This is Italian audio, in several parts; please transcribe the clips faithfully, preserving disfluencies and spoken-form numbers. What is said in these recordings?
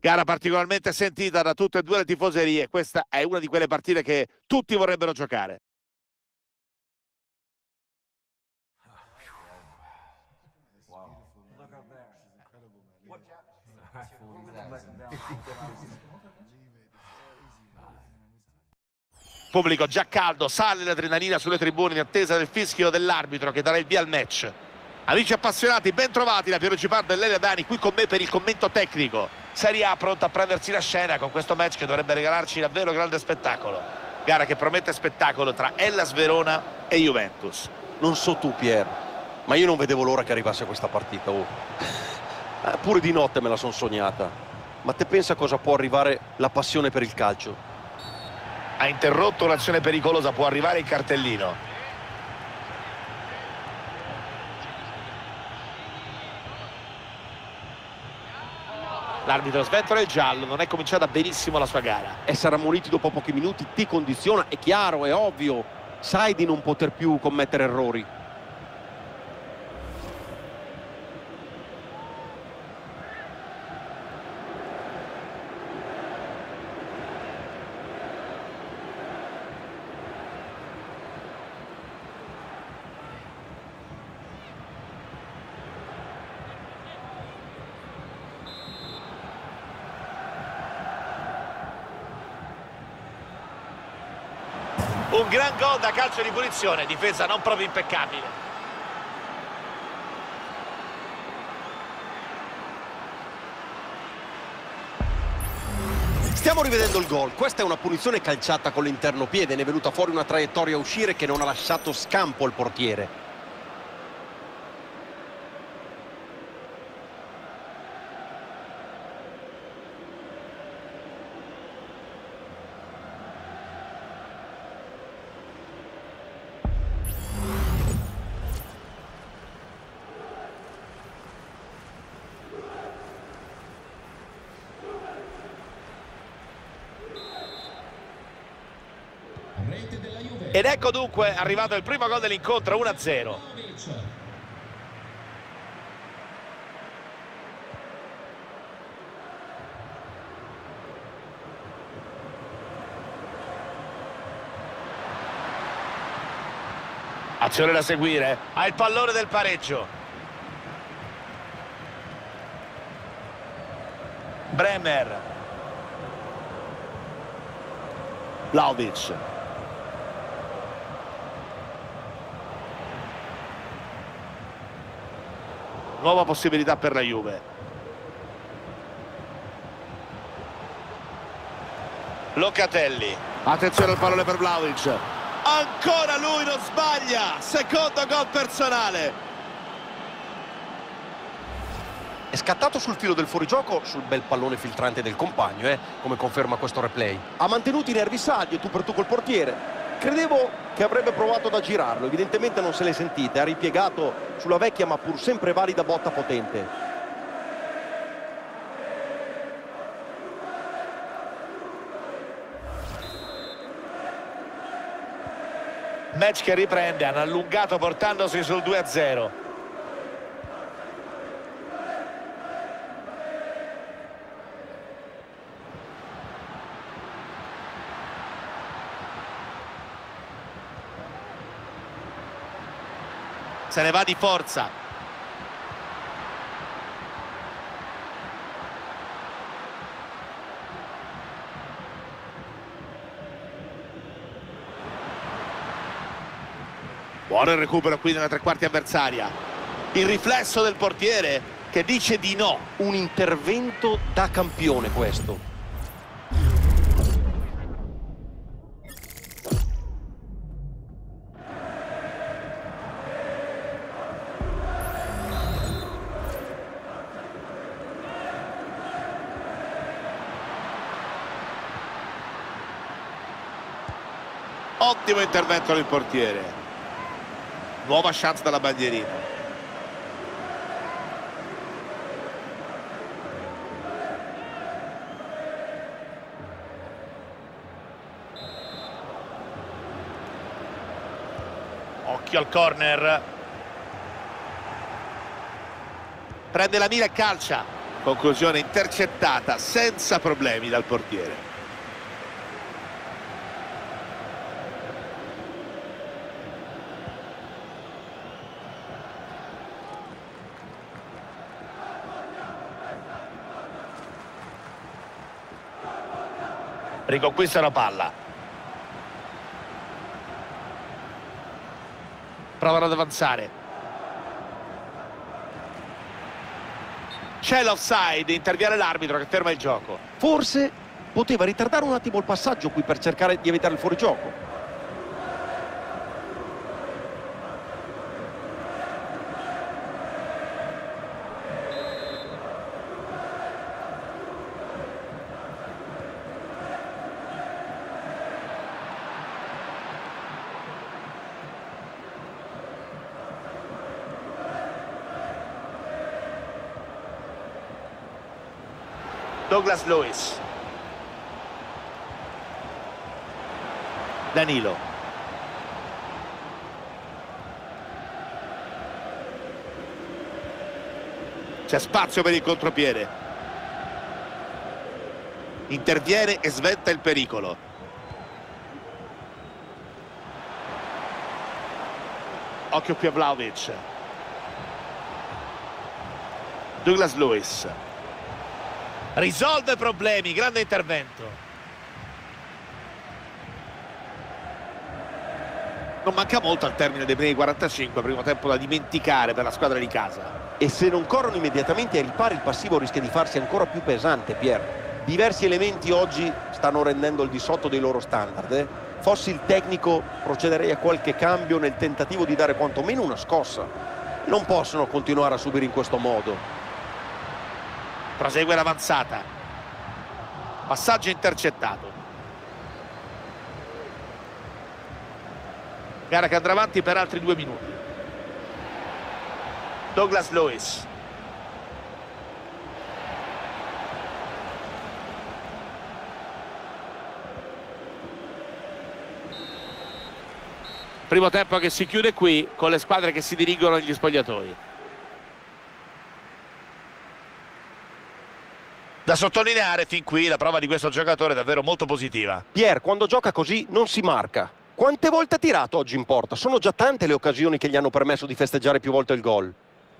Gara particolarmente sentita da tutte e due le tifoserie. Questa è una di quelle partite che tutti vorrebbero giocare. Pubblico già caldo, sale l'adrenalina sulle tribune in attesa del fischio dell'arbitro che darà il via al match. Amici appassionati, ben trovati da Piero Cipardo e Lele Dani qui con me per il commento tecnico. Serie A pronta a prendersi la scena con questo match che dovrebbe regalarci davvero grande spettacolo. Gara che promette spettacolo tra Hellas Verona e Juventus. Non so tu, Pier, ma io non vedevo l'ora che arrivasse questa partita. Oh. Eh, pure di notte me la son sognata. Ma te pensa cosa può arrivare la passione per il calcio? Ha interrotto un'azione pericolosa, può arrivare il cartellino. L'arbitro sventola il giallo, non è cominciata benissimo la sua gara. Essere ammoniti dopo pochi minuti ti condiziona, è chiaro, è ovvio. Sai di non poter più commettere errori. Un gran gol da calcio di punizione, difesa non proprio impeccabile. Stiamo rivedendo il gol. Questa è una punizione calciata con l'interno piede. Ne è venuta fuori una traiettoria a uscire che non ha lasciato scampo al portiere. Ed ecco dunque arrivato il primo gol dell'incontro, uno a zero. Azione da seguire, ha il pallone del pareggio. Bremer. Vlahovic. Nuova possibilità per la Juve. Locatelli. Attenzione al pallone per Vlahovic. Ancora lui non sbaglia. Secondo gol personale. È scattato sul filo del fuorigioco sul bel pallone filtrante del compagno, eh? Come conferma questo replay. Ha mantenuto i nervi saldi e tu per tu col portiere. Credevo che avrebbe provato ad aggirarlo, evidentemente non se l'è sentita, ha ripiegato sulla vecchia ma pur sempre valida botta potente. Match che riprende, hanno allungato portandosi sul due a zero. Se ne va di forza. Buono il recupero qui nella tre quarti avversaria. Il riflesso del portiere che dice di no. Un intervento da campione questo. Ottimo intervento del portiere. Nuova chance dalla bandierina. Occhio al corner. Prende la mira e calcia. Conclusione intercettata senza problemi dal portiere. Riconquista la palla. Provano ad avanzare. C'è l'offside, interviene l'arbitro che ferma il gioco. Forse poteva ritardare un attimo il passaggio qui per cercare di evitare il fuorigioco. Douglas Luiz. Danilo. C'è spazio per il contropiede. Interviene e sventa il pericolo. Occhio qui a Vlahovic. Douglas Luiz. Risolve problemi, grande intervento. Non manca molto al termine dei primi quarantacinque, primo tempo da dimenticare per la squadra di casa. E se non corrono immediatamente ai ripari, il passivo rischia di farsi ancora più pesante, Pier. Diversi elementi oggi stanno rendendo il di sotto dei loro standard. Eh? Fossi il tecnico, procederei a qualche cambio nel tentativo di dare quantomeno una scossa. Non possono continuare a subire in questo modo. Prosegue l'avanzata. Passaggio intercettato. Gara che andrà avanti per altri due minuti. Douglas Luiz. Primo tempo che si chiude qui con le squadre che si dirigono agli spogliatoi. Da sottolineare fin qui la prova di questo giocatore è davvero molto positiva. Pier, quando gioca così non si marca. Quante volte ha tirato oggi in porta? Sono già tante le occasioni che gli hanno permesso di festeggiare più volte il gol.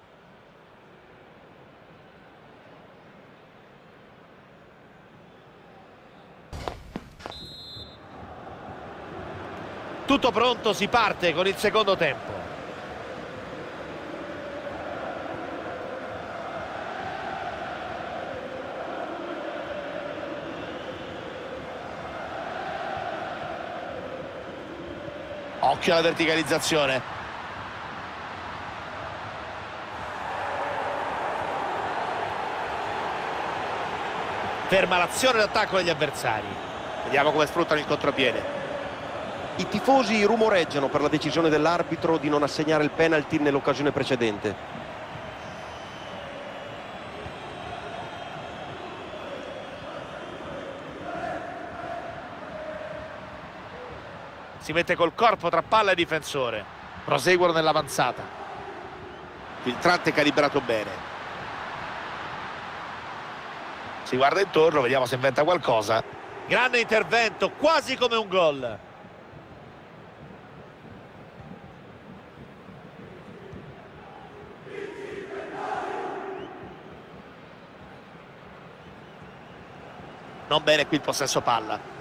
Tutto pronto, si parte con il secondo tempo. Occhio alla verticalizzazione. Ferma l'azione d'attacco degli avversari. Vediamo come sfruttano il contropiede. I tifosi rumoreggiano per la decisione dell'arbitro di non assegnare il penalty nell'occasione precedente. Si mette col corpo tra palla e difensore. Proseguono nell'avanzata. Filtrante calibrato bene. Si guarda intorno, vediamo se inventa qualcosa. Grande intervento, quasi come un gol. Non bene qui il possesso palla.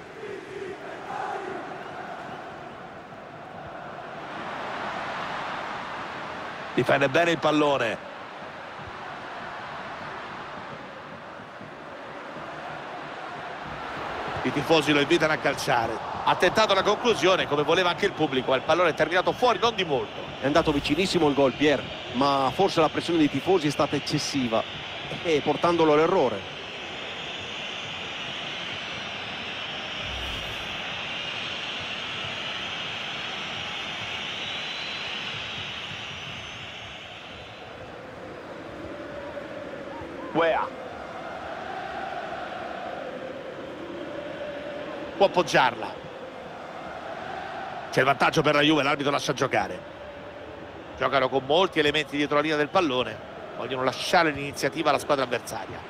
Difende bene il pallone. I tifosi lo invitano a calciare. Ha tentato la conclusione come voleva anche il pubblico. Il pallone è terminato fuori, non di molto. È andato vicinissimo il gol, Pier, ma forse la pressione dei tifosi è stata eccessiva e portandolo all'errore. Weah. Può appoggiarla. C'è il vantaggio per la Juve, l'arbitro lascia giocare. Giocano con molti elementi dietro la linea del pallone. vogliono lasciare l'iniziativa alla squadra avversaria.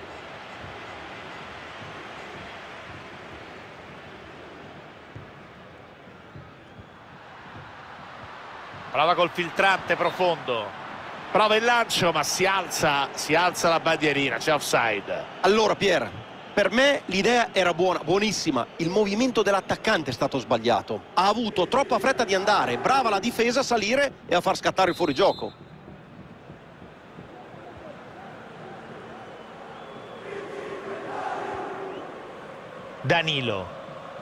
Prova col filtrante profondo, prova il lancio ma si alza, si alza la bandierina, c'è offside. Allora Pier, per me l'idea era buona, buonissima, il movimento dell'attaccante è stato sbagliato, ha avuto troppa fretta di andare, brava la difesa a salire e a far scattare il fuorigioco. Danilo,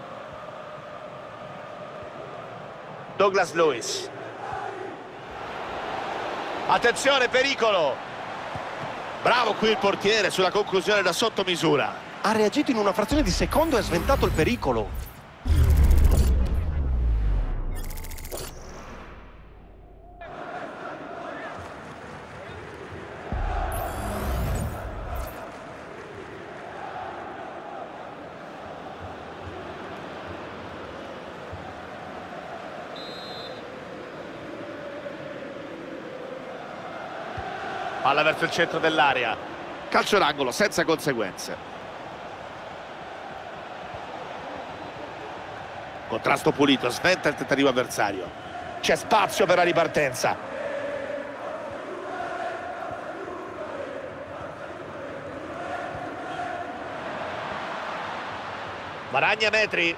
Douglas Luiz, attenzione, pericolo, bravo qui il portiere sulla conclusione da sottomisura. Ha reagito in una frazione di secondo e ha sventato il pericolo. Palla verso il centro dell'area, calcio d'angolo senza conseguenze. Contrasto pulito, sventa il tentativo avversario. C'è spazio per la ripartenza. Guadagna metri.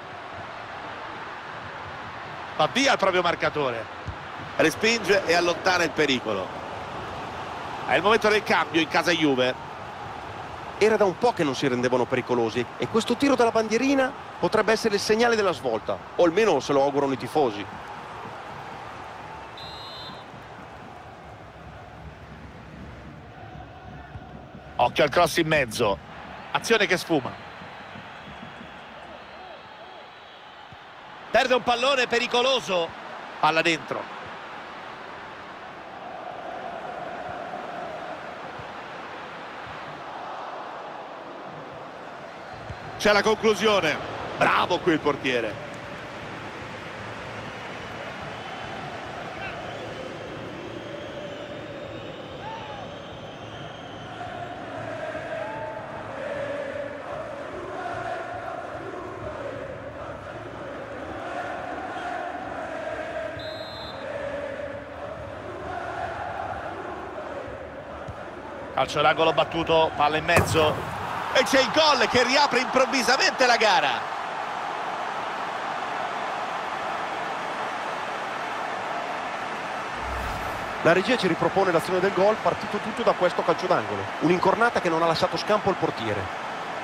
Va via il proprio marcatore. Respinge e allontana il pericolo. È il momento del cambio in casa Juve. Era da un po' che non si rendevano pericolosi e questo tiro dalla bandierina potrebbe essere il segnale della svolta, o almeno se lo augurano i tifosi. Occhio al cross in mezzo, azione che sfuma. Perde un pallone pericoloso, palla dentro. C'è la conclusione, bravo qui il portiere. Calcio d'angolo battuto, palla in mezzo. E c'è il gol che riapre improvvisamente la gara. La regia ci ripropone l'azione del gol, partito tutto da questo calcio d'angolo. Un'incornata che non ha lasciato scampo al portiere.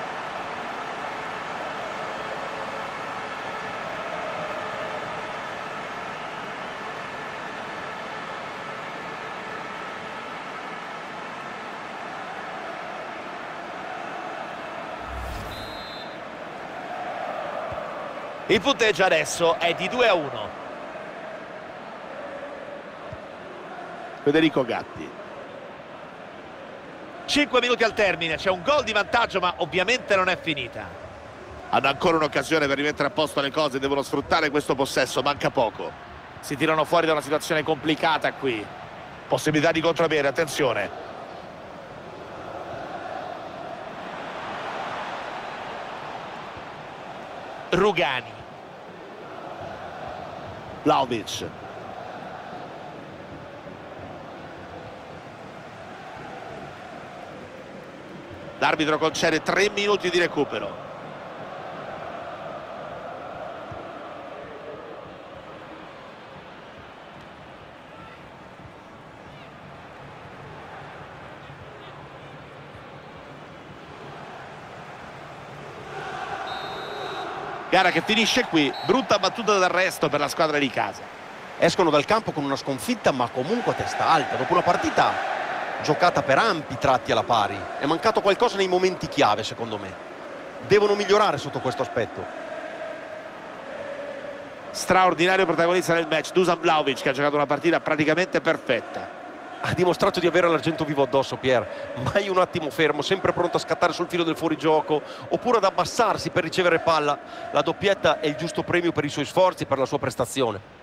Il punteggio adesso è di due a uno. Federico Gatti. cinque minuti al termine, c'è un gol di vantaggio ma ovviamente non è finita. Hanno ancora un'occasione per rimettere a posto le cose, devono sfruttare questo possesso, manca poco. Si tirano fuori da una situazione complicata qui. Possibilità di contropiede, attenzione. Rugani. Vlahovic. L'arbitro concede tre minuti di recupero. Gara che finisce qui, brutta battuta d'arresto per la squadra di casa. Escono dal campo con una sconfitta ma comunque a testa alta. Dopo una partita giocata per ampi tratti alla pari, è mancato qualcosa nei momenti chiave secondo me. Devono migliorare sotto questo aspetto. Straordinario protagonista del match, Dusan Vlahovic, che ha giocato una partita praticamente perfetta. Ha dimostrato di avere l'argento vivo addosso, Pier. Mai un attimo fermo, sempre pronto a scattare sul filo del fuorigioco oppure ad abbassarsi per ricevere palla. La doppietta è il giusto premio per i suoi sforzi e per la sua prestazione.